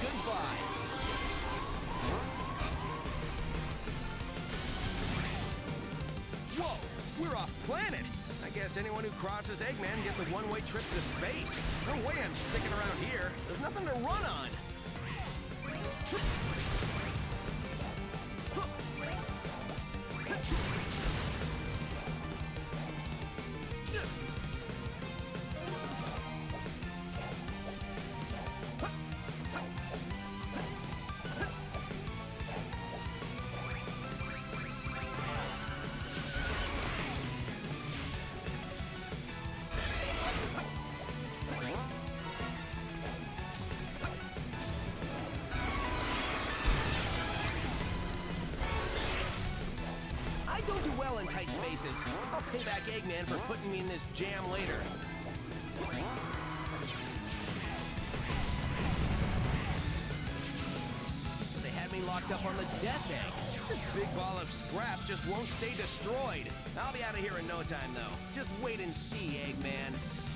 goodbye. Whoa, we're off planet. I guess anyone who crosses Eggman gets a one-way trip to space. No way I'm sticking around here. There's nothing to run on. I don't do well in tight spaces. I'll pay back Eggman for putting me in this jam later. They had me locked up on the death egg. This big ball of scrap just won't stay destroyed. I'll be out of here in no time, though. Just wait and see, Eggman.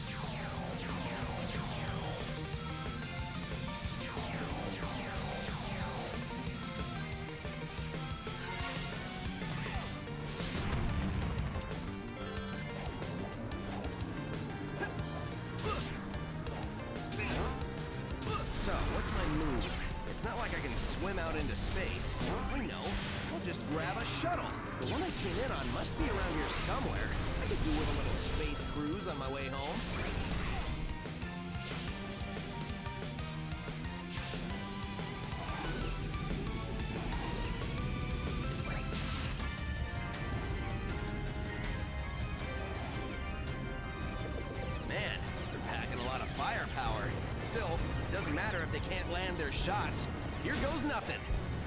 So, what's my move? It's not like I can swim out into space. I know. I'll just grab a shuttle. The one I came in on must be around here somewhere. I could do with a little space cruise on my way home. Man, they're packing a lot of firepower. Still, it doesn't matter if they can't land their shots. Here goes nothing.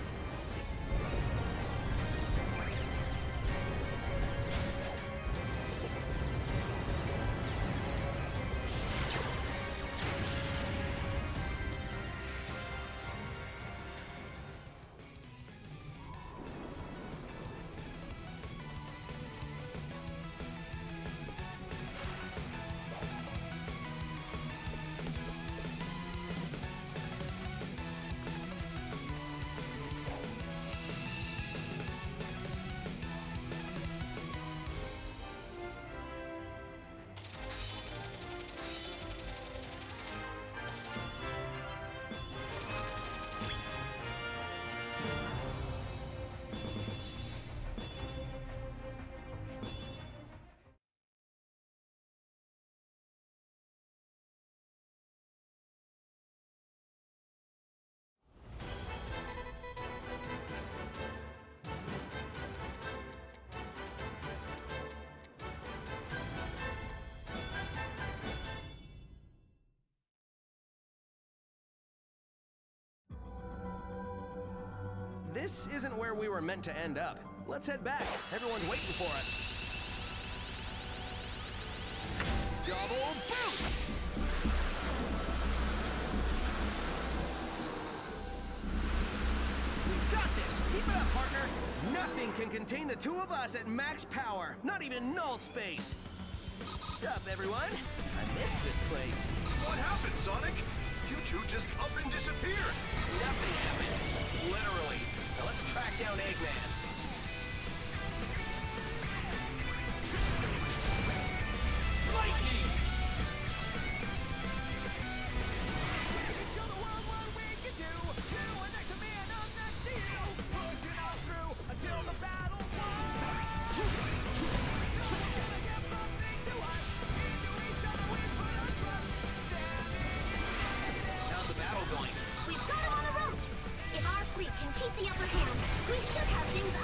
This isn't where we were meant to end up. Let's head back. Everyone's waiting for us. Double boost! We got this! Keep it up, partner! Nothing can contain the two of us at max power. Not even null space. Sup, everyone? I missed this place. What happened, Sonic? You two just up and disappeared. Nothing happened. Literally. Now let's track down Eggman. Lightning! Show the world what we can do. You are next to me and I'm next to you. Pushing on through until the battle's won. No one's gonna give something to us. Into each other we put our trust. Standing united. How's the battle going? We've got him on the ropes. If our fleet can keep the upper hand, we should have things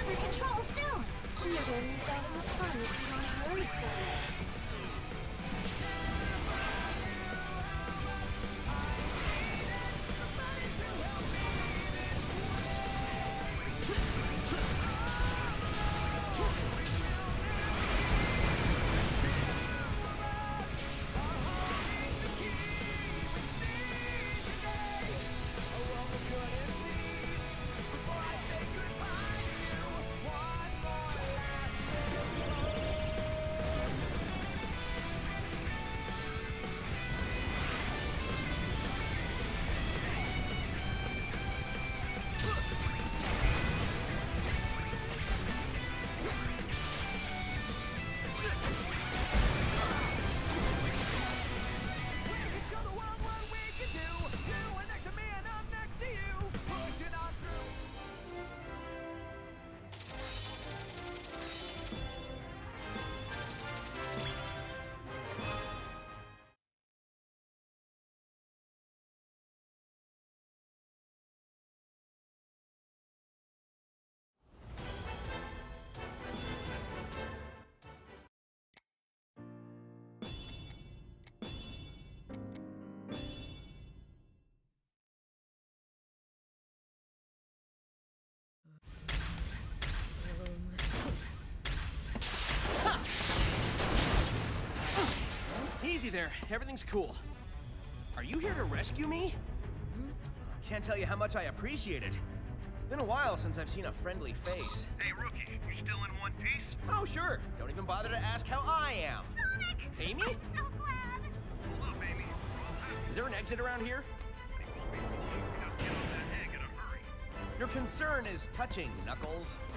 Easy there. Everything's cool. Are you here to rescue me? I can't tell you how much I appreciate it. It's been a while since I've seen a friendly face. Hey, rookie, you still in one piece? Oh, sure. Don't even bother to ask how I am. Sonic! Amy? I'm so glad! Hold up, Amy. Is there an exit around here? We won't be so long. We gotta get on that egg in a hurry. Your concern is touching, Knuckles.